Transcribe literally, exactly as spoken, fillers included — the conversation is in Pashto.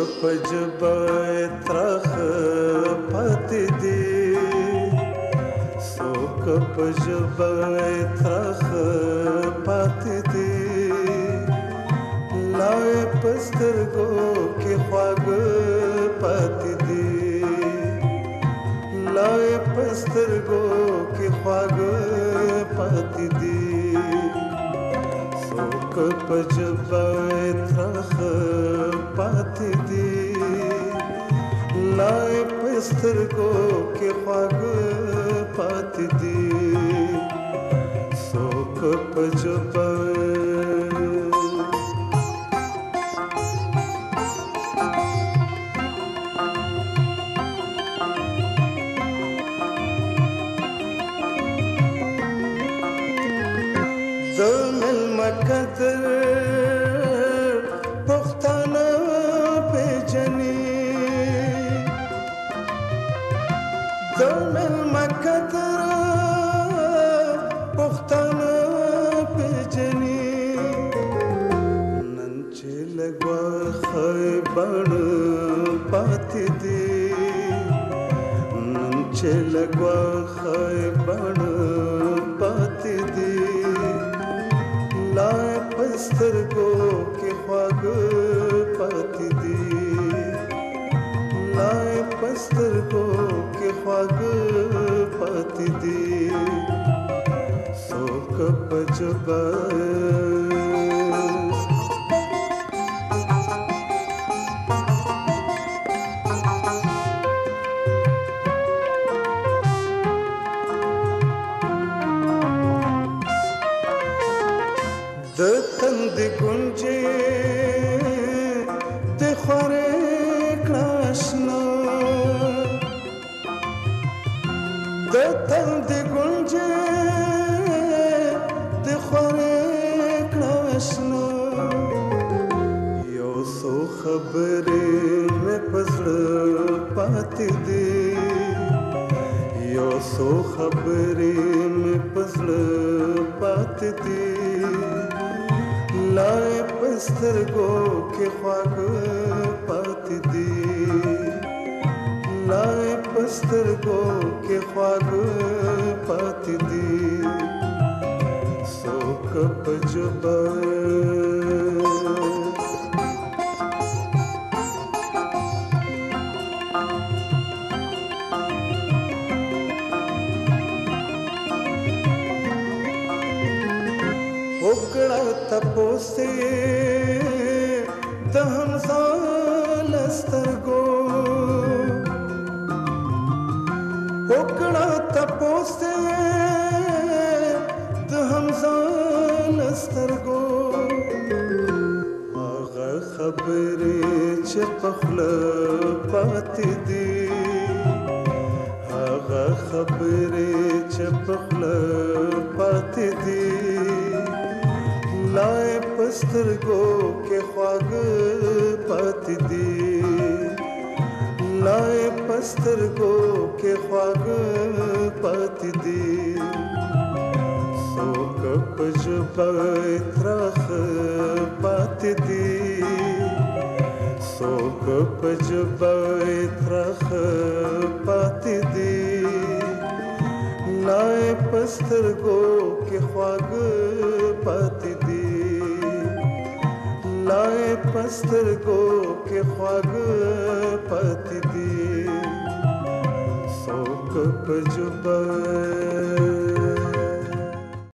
پجبه ترخ پاتې دي څوک پجبه ترخ پاتې دي لاوې په سترګو کې خواږه پاتې دي لاوې په سترګو کې خواږه پاتې دي څوک پجبه ترخ پاتې دي لاوې په سترګو کې خواږه پاتې دي څوک پجبه د مېلمه قدر پښتانه پېژني د مېلمه قدر پښتانه پېژني نن چې لږ وخت بڼ پاتې دي نن چې لږ وخت بڼ پاتې دي لاوې په سترګو کې خواږه پاتې دي لاوې په سترګو کې خواږه پاتې دي څوک پجبه د تندې ګونجې د خورې کړه اشنا د تندې ګونجې د خورې کړه اشنا یو څو خبرې مې په زړه پاتې دي یو څو خبرې مې په زړه پاتې دي لاوې په سترګو کې خواږه پاتې دي لاوې په سترګو کې خواږه پاتې دي څوک پجبه وکړه تپوسې د حمزه له سترګو وکړه تپوسې د حمزه له سترګو هغه خبرې چې په خوله پاتې دي هغه خبرې چې په خوله پاتې دي لاوې په سترګو کې خواږه پاتې دي لاوې په سترګو کې خواږه پاتې دي څوک پجبه ترخ پاتې دي څوک پجبه ترخ پاتې دي لاوې په سترګو کې خواږه پاتې دي لاوې په سترګو کې خواږه پاتې دي څوک پجبه